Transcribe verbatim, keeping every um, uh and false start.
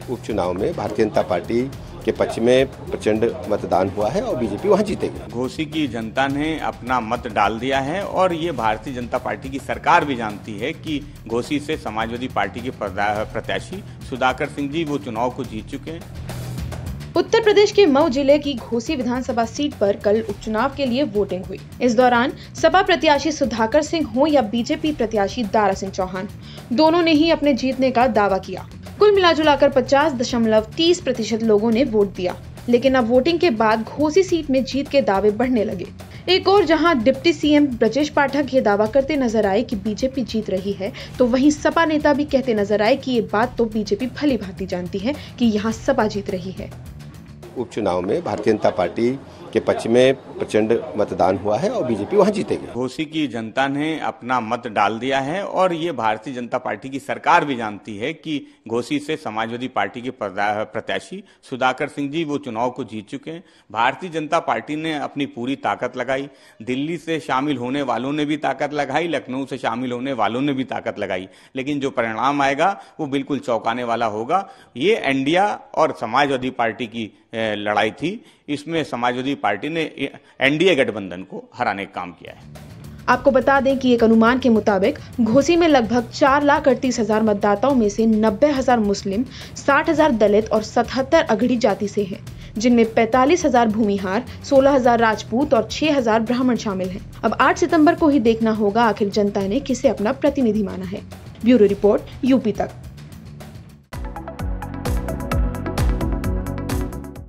उपचुनाव में भारतीय जनता पार्टी के पक्ष में प्रचंड मतदान हुआ है और बीजेपी वहां जीतेगी। घोसी की जनता ने अपना मत डाल दिया है और ये भारतीय जनता पार्टी की सरकार भी जानती है कि घोसी से समाजवादी पार्टी के प्रत्याशी सुधाकर सिंह जी वो चुनाव को जीत चुके हैं। उत्तर प्रदेश के मऊ जिले की घोसी विधानसभा सीट पर कल उपचुनाव के लिए वोटिंग हुई। इस दौरान सपा प्रत्याशी सुधाकर सिंह हो या बीजेपी प्रत्याशी दारा सिंह चौहान, दोनों ने ही अपने जीतने का दावा किया। कुल मिलाजुलाकर पचास दशमलव तीस प्रतिशत लोगों ने वोट दिया, लेकिन अब वोटिंग के बाद घोसी सीट में जीत के दावे बढ़ने लगे। एक और जहां डिप्टी सीएम ब्रजेश पाठक ये दावा करते नजर आए कि बीजेपी जीत रही है, तो वहीं सपा नेता भी कहते नजर आए कि ये बात तो बीजेपी भली भांति जानती है कि यहाँ सपा जीत रही है। उपचुनाव में भारतीय जनता पार्टी के पक्ष में प्रचंड मतदान हुआ है और बीजेपी वहां जीतेगी। घोसी की जनता ने अपना मत डाल दिया है और ये भारतीय जनता पार्टी की सरकार भी जानती है कि घोसी से समाजवादी पार्टी के प्रत्याशी सुधाकर सिंह जी वो चुनाव को जीत चुके हैं। भारतीय जनता पार्टी ने अपनी पूरी ताकत लगाई, दिल्ली से शामिल होने वालों ने भी ताकत लगाई, लखनऊ से शामिल होने वालों ने भी ताकत लगाई, लेकिन जो परिणाम आएगा वो बिल्कुल चौंकाने वाला होगा। ये इंडिया और समाजवादी पार्टी की लड़ाई थी, इसमें समाजवादी पार्टी ने एनडीए गठबंधन को हराने का काम किया है। आपको बता दें कि एक अनुमान के मुताबिक घोसी में लगभग चार लाख अड़तीस हजार मतदाताओं में से नब्बे हजार मुस्लिम, साठ हजार दलित और सतहत्तर अगड़ी जाति से हैं, जिनमें पैंतालीस हजार भूमिहार, सोलह हजार राजपूत और छह हजार ब्राह्मण शामिल हैं। अब आठ सितंबर को ही देखना होगा आखिर जनता ने किसे अपना प्रतिनिधि माना है। ब्यूरो रिपोर्ट यूपी तक।